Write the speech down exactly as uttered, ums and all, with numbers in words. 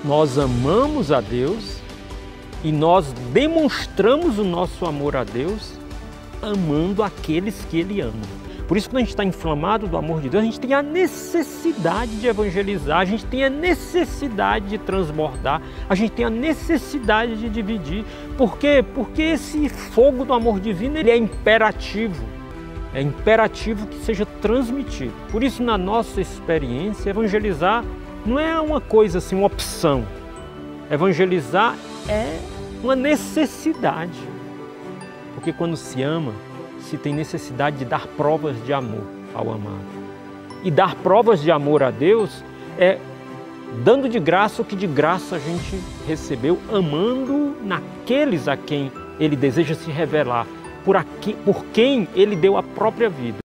Nós amamos a Deus e nós demonstramos o nosso amor a Deus amando aqueles que Ele ama. Por isso, quando a gente está inflamado do amor de Deus, a gente tem a necessidade de evangelizar, a gente tem a necessidade de transbordar, a gente tem a necessidade de dividir. Por quê? Porque esse fogo do amor divino ele é imperativo. É imperativo que seja transmitido. Por isso, na nossa experiência, evangelizar não é uma coisa assim, uma opção. Evangelizar é uma necessidade. Porque quando se ama, se tem necessidade de dar provas de amor ao amado. E dar provas de amor a Deus é dando de graça o que de graça a gente recebeu, amando naqueles a quem Ele deseja se revelar, por, aqui, por quem Ele deu a própria vida.